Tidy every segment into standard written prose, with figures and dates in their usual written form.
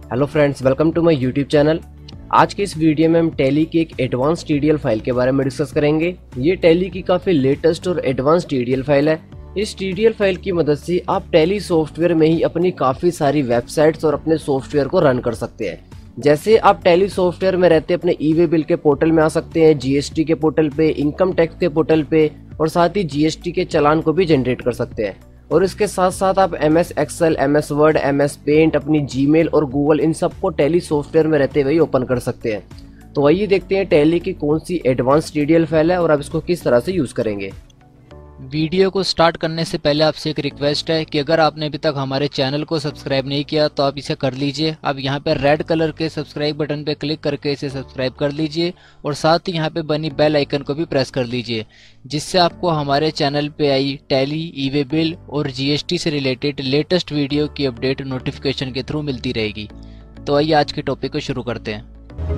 Hello friends, welcome to my YouTube channel. आज के इस वीडियो में हम टैली की एक एडवांस TDL फाइल के बारे में डिस्कस करेंगे। ये टैली की काफ़ी लेटेस्ट और एडवांस TDL फाइल है। इस TDL फाइल की मदद से आप टैली सॉफ्टवेयर में ही अपनी काफ़ी सारी वेबसाइट्स और अपने सॉफ्टवेयर को रन कर सकते हैं। जैसे आप टैली सॉफ्टवेयर में रहते अपने ई-वे बिल के पोर्टल में आ सकते हैं, GST के पोर्टल पे, इनकम टैक्स के पोर्टल पे और साथ ही GST के चालान को भी जनरेट कर सकते हैं। और इसके साथ साथ आप MS Excel, MS Word, MS Paint, अपनी जीमेल और गूगल इन सब को टैली सॉफ्टवेयर में रहते हुए ओपन कर सकते हैं। तो आइए देखते हैं टैली की कौन सी एडवांस TDL फाइल है और आप इसको किस तरह से यूज़ करेंगे। वीडियो को स्टार्ट करने से पहले आपसे एक रिक्वेस्ट है कि अगर आपने अभी तक हमारे चैनल को सब्सक्राइब नहीं किया तो आप इसे कर लीजिए। अब यहाँ पे रेड कलर के सब्सक्राइब बटन पे क्लिक करके इसे सब्सक्राइब कर लीजिए और साथ ही यहाँ पे बनी बेल आइकन को भी प्रेस कर लीजिए, जिससे आपको हमारे चैनल पे आई टैली, ई-वे बिल और GST से रिलेटेड लेटेस्ट वीडियो की अपडेट नोटिफिकेशन के थ्रू मिलती रहेगी। तो आइए आज के टॉपिक को शुरू करते हैं।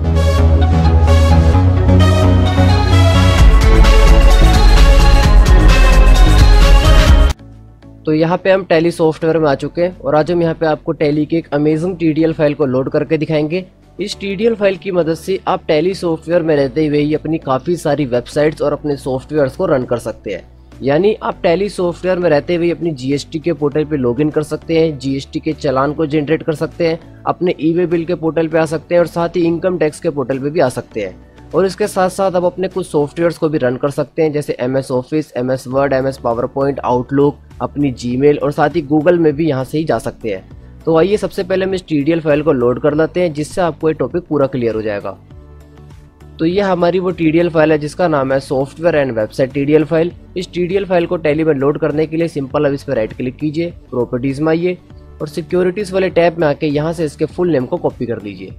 तो यहाँ पे हम टैली सॉफ्टवेयर में आ चुके हैं और आज हम यहाँ पे आपको टैली की एक अमेजिंग TDL फाइल को लोड करके दिखाएंगे। इस TDL फाइल की मदद से आप टैली सॉफ्टवेयर में रहते हुए ही अपनी काफ़ी सारी वेबसाइट्स और अपने सॉफ्टवेयर्स को रन कर सकते हैं। यानी आप टैली सॉफ्टवेयर में रहते हुए अपनी GST के पोर्टल पे लॉगिन कर सकते हैं, GST के चालान को जनरेट कर सकते हैं, अपने ई-वे बिल के पोर्टल पे आ सकते हैं और साथ ही इनकम टैक्स के पोर्टल पे भी आ सकते हैं। और इसके साथ साथ आप अपने कुछ सॉफ्टवेयर्स को भी रन कर सकते हैं, जैसे MS Office, MS Word, MS PowerPoint, Outlook, अपनी जीमेल और साथ ही गूगल में भी यहाँ से ही जा सकते हैं। तो आइए सबसे पहले हम इस TDL फाइल को लोड कर लेते हैं, जिससे आपको ये टॉपिक पूरा क्लियर हो जाएगा। तो ये हमारी वो TDL फाइल है जिसका नाम है software and website TDL file. इस TDL फाइल को टैली में लोड करने के लिए सिंपल अब इस पर राइट क्लिक कीजिए, प्रॉपर्टीज में आइए और सिक्योरिटीज वाले टैब में आके यहाँ से इसके फुल नेम को कॉपी कर लीजिए।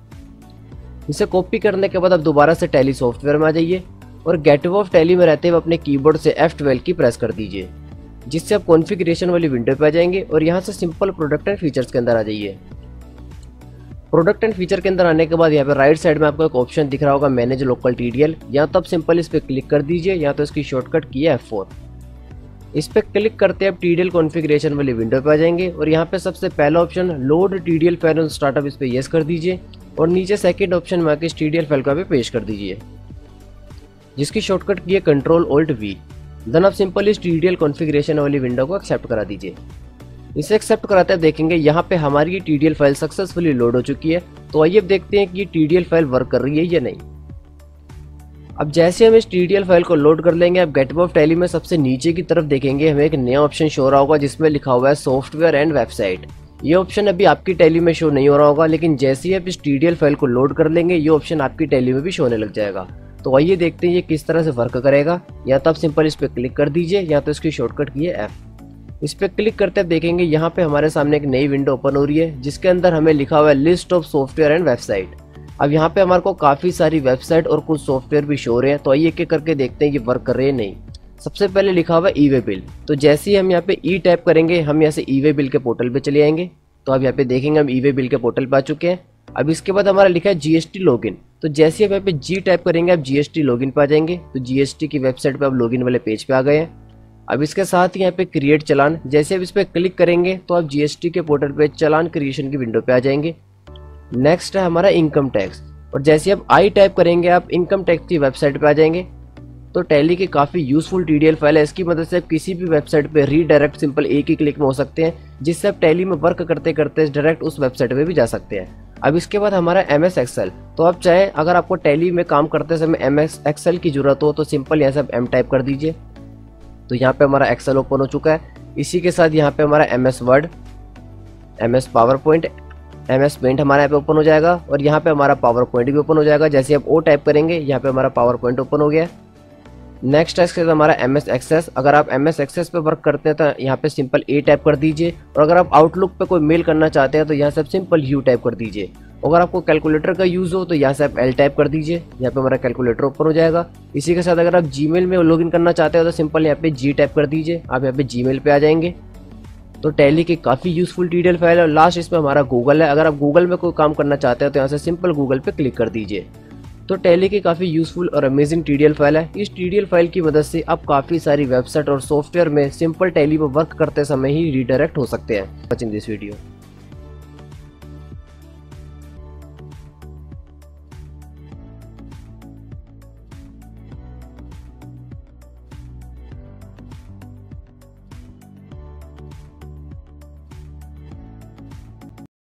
इसे कॉपी करने के बाद अब दोबारा से टैली सॉफ्टवेयर में आ जाइए और गेट ऑफ टैली में रहते हुए अपने कीबोर्ड से F12 की प्रेस कर दीजिए, जिससे आप कॉन्फ़िगरेशन वाली विंडो पे आ जाएंगे और यहाँ से सिंपल प्रोडक्ट एंड फीचर्स के अंदर आ जाइए। प्रोडक्ट एंड फीचर के अंदर आने के बाद यहाँ पे राइट साइड में आपको एक ऑप्शन दिख रहा होगा, मैनेज लोकल TDL। यहाँ तब सिंपल इस पर क्लिक कर दीजिए। यहाँ तो इसकी शॉर्टकट की है F4। इस पर क्लिक करते आप TDL कॉन्फ़िगरेशन वाली विंडो पे आ जाएंगे और यहाँ पे सबसे पहला option load TDL file on startup, इस पर येस कर दीजिए और नीचे सेकंड ऑप्शन में आके इस TDL फाइल को यहाँ पे पेस्ट कर दीजिए, जिसकी शॉर्टकट की है Ctrl+Alt+V। देन आप सिंपल इस TDL कॉन्फ़िगरेशन वाली विंडो को एक्सेप्ट करा दीजिए। इसे एक्सेप्ट कराते आप देखेंगे यहाँ पे हमारी TDL फाइल सक्सेसफुली लोड हो चुकी है। तो आइए अब देखते हैं कि ये TDL फाइल वर्क कर रही है या नहीं। अब जैसे हम इस TDL फाइल को लोड कर लेंगे, आप गेट ऑफ टैली में सबसे नीचे की तरफ देखेंगे हमें एक नया ऑप्शन शो हो रहा होगा जिसमें लिखा हुआ है सॉफ्टवेयर एंड वेबसाइट। ये ऑप्शन अभी आपकी टैली में शो नहीं हो रहा होगा, लेकिन जैसे ही आप इस TDL फाइल को लोड कर लेंगे ये ऑप्शन आपकी टैली में भी शो होने लग जाएगा। तो आइए देखते हैं ये किस तरह से वर्क करेगा। या तो आप सिंपल इस पर क्लिक कर दीजिए, या तो इसकी शॉर्टकट की है F। इस पर क्लिक करते आप देखेंगे यहाँ पे हमारे सामने एक नई विंडो ओपन हो रही है, जिसके अंदर हमें लिखा हुआ है list of software and website. अब यहाँ पे हमारे को काफ़ी सारी वेबसाइट और कुछ सॉफ्टवेयर भी शो हो रहे हैं। तो आइए एक एक करके देखते हैं ये वर्क कर रहे हैं नहीं। सबसे पहले लिखा हुआ है ई-वे बिल। तो जैसे ही हम यहाँ पे ई टाइप करेंगे, हम यहाँ से ई-वे बिल के पोर्टल पे चले आएंगे। तो अब यहाँ पे देखेंगे हम ई-वे बिल के पोर्टल पे आ चुके हैं। अब इसके बाद हमारा लिखा है GST लॉगिन। तो जैसे ही हम यहाँ पे G टाइप करेंगे, आप GST लॉगिन पे आ जाएंगे। तो GST की वेबसाइट पे आप लॉगिन वाले पेज पे आ गए हैं। अब इसके साथ ही यहाँ पे क्रिएट चालान, जैसे आप इस पर क्लिक करेंगे तो आप GST के पोर्टल पे चालान क्रिएशन की विंडो पे आ जाएंगे। नेक्स्ट है हमारा इनकम टैक्स, और जैसे आप I टाइप करेंगे आप इनकम टैक्स की वेबसाइट पे आ जाएंगे। तो टैली की काफ़ी यूजफुल TDL फाइल है। इसकी मदद से आप किसी भी वेबसाइट पे रीडायरेक्ट सिंपल एक ही क्लिक में हो सकते हैं, जिससे आप टैली में वर्क करते करते डायरेक्ट उस वेबसाइट पे भी जा सकते हैं। अब इसके बाद हमारा MS एक्सेल। तो आप चाहे अगर आपको टैली में काम करते समय MS एक्सेल की जरूरत हो तो सिंपल यहाँ से आप M टाइप कर दीजिए। तो यहाँ पे हमारा एक्सेल ओपन हो चुका है। इसी के साथ यहाँ पे हमारा MS Word, MS PowerPoint, MS Paint हमारा यहाँ पे ओपन हो जाएगा और यहाँ पे हमारा पावर पॉइंट भी ओपन हो जाएगा। जैसे आप O टाइप करेंगे, यहाँ पे हमारा पावर पॉइंट ओपन हो गया। नेक्स्ट है हमारा MS एक्सेस। अगर आप MS एक्सेस पे वर्क करते हैं तो यहाँ पे सिंपल A टाइप कर दीजिए, और अगर आप आउटलुक पे कोई मेल करना चाहते हैं तो यहाँ से आप सिंपल U टाइप कर दीजिए। अगर आपको कैलकुलेटर का यूज़ हो तो यहाँ से आप L टाइप कर दीजिए। यहाँ पे हमारा कैलकुलेटर ओपन हो जाएगा। इसी के साथ अगर आप जीमेल में लॉगिन करना चाहते हो तो सिंपल यहाँ पे G टाइप कर दीजिए। आप यहाँ पे जीमेल पे आ जाएंगे। तो टैली की काफ़ी यूजफुल TDL फाइल है। और लास्ट इसमें हमारा गूगल है। अगर आप गूगल में कोई काम करना चाहते हो तो यहाँ से सिंपल गूगल पे क्लिक कर दीजिए। तो टैली की काफ़ी यूजफुल और अमेजिंग TDL फाइल है। इस TDL फाइल की मदद से आप काफ़ी सारी वेबसाइट और सॉफ्टवेयर में सिंपल टैली में वर्क करते समय ही रीडायरेक्ट हो सकते हैं। Watching this video.